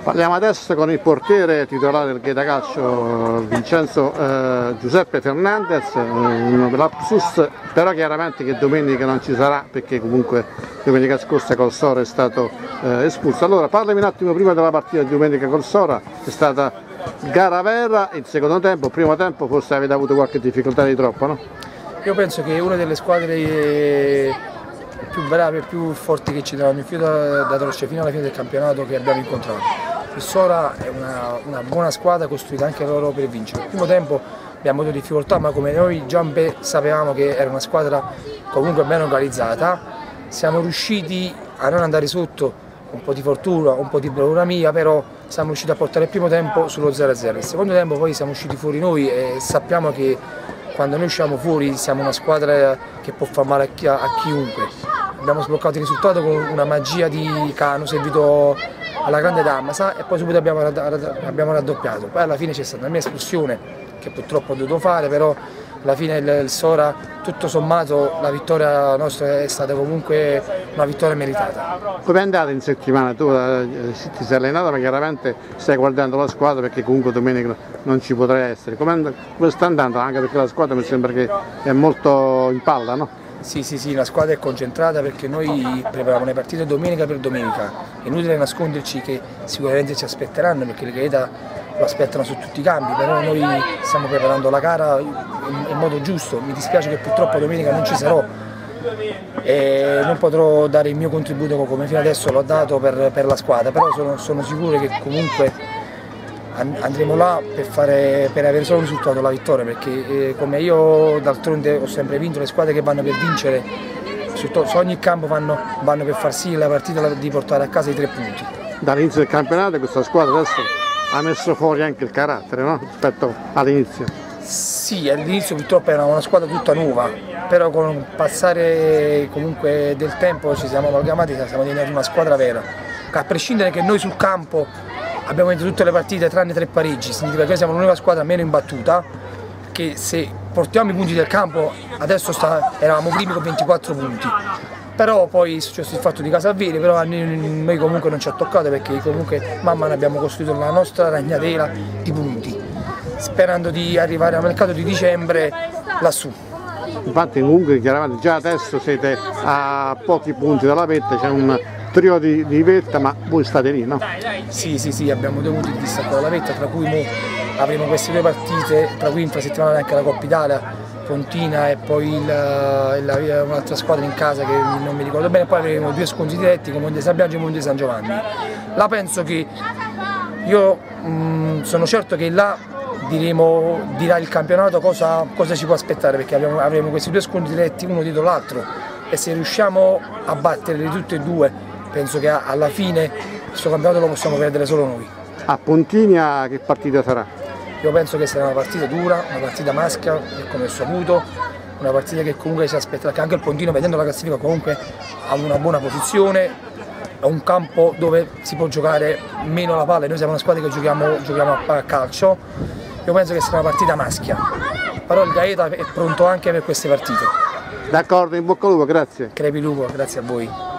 Parliamo adesso con il portiere titolare del Gaeta Calcio, Vincenzo Giuseppe Fernandez, un lapsus, però chiaramente che domenica non ci sarà perché comunque domenica scorsa col Sora è stato espulso. Allora parlami un attimo prima della partita di domenica col Sora, è stata gara vera, il secondo tempo, il primo tempo forse avete avuto qualche difficoltà di troppo, no? Io penso che una delle squadre più brave e più forti che ci daranno in filo da Torcia fino alla fine del campionato che abbiamo incontrato. Il Sora è una buona squadra costruita anche loro per vincere. Il primo tempo abbiamo avuto difficoltà, ma come noi già sapevamo che era una squadra comunque ben organizzata, siamo riusciti a non andare sotto, un po' di fortuna, un po' di bravura mia, però siamo riusciti a portare il primo tempo sullo 0-0. Il secondo tempo poi siamo usciti fuori noi e sappiamo che quando noi usciamo fuori siamo una squadra che può far male a chiunque. Abbiamo sbloccato il risultato con una magia di Cano servito alla grande Damaso e poi subito abbiamo raddoppiato. Poi alla fine c'è stata la mia espulsione che purtroppo ho dovuto fare, però alla fine il Sora, tutto sommato, la vittoria nostra è stata comunque una vittoria meritata. Come è andata in settimana? Tu ti sei allenato ma chiaramente stai guardando la squadra perché comunque domenica non ci potrai essere. Come sta andando? Anche perché la squadra mi sembra che è molto in palla, no? Sì, la squadra è concentrata perché noi prepariamo le partite domenica per domenica. È inutile nasconderci che sicuramente ci aspetteranno perché le Gaeta lo aspettano su tutti i campi, però noi stiamo preparando la gara in modo giusto. Mi dispiace che purtroppo domenica non ci sarò e non potrò dare il mio contributo come fino adesso l'ho dato per la squadra, però sono sicuro che comunque andremo là per avere solo un risultato, la vittoria, perché come io d'altronde ho sempre vinto, le squadre che vanno per vincere su ogni campo vanno per far sì la partita di portare a casa i 3 punti. Dall'inizio del campionato questa squadra adesso ha messo fuori anche il carattere, no? Rispetto all'inizio. Sì, all'inizio purtroppo era una squadra tutta nuova, però con il passare comunque del tempo ci siamo amalgamati e siamo diventati una squadra vera. A prescindere che noi sul campo abbiamo vinto tutte le partite tranne 3 pareggi, significa che siamo l'unica squadra meno imbattuta, che se portiamo i punti del campo adesso eravamo primi con 24 punti. Però poi è successo il fatto di Casalveri, però a noi comunque non ci ha toccato perché comunque man mano abbiamo costruito la nostra ragnatela di punti, sperando di arrivare al mercato di dicembre lassù. Infatti comunque chiaramente già adesso siete a pochi punti dalla vetta, c'è un trio di vetta, ma voi state lì, no? Sì, abbiamo 2 punti di distacco dalla vetta, tra cui avremo queste 2 partite, tra cui infrasettimanale anche la Coppa Italia, Pontina e poi un'altra squadra in casa che non mi ricordo bene, poi avremo 2 scontri diretti con Monte San Biagio e Monte San Giovanni. Là penso che io sono certo che là dirà il campionato cosa ci può aspettare, perché avremo questi 2 scontri diretti uno dietro l'altro e se riusciamo a batterli tutti e 2 penso che alla fine questo campionato lo possiamo perdere solo noi. A Pontinia che partita sarà? Io penso che sarà una partita dura, una partita maschia, come ho saputo, una partita che comunque si aspetta, perché anche il Pontino vedendo la classifica comunque ha una buona posizione, è un campo dove si può giocare meno la palla, noi siamo una squadra che giochiamo a calcio, io penso che sarà una partita maschia, però il Gaeta è pronto anche per queste partite. D'accordo, in bocca al lupo, grazie. Crepi lupo, grazie a voi.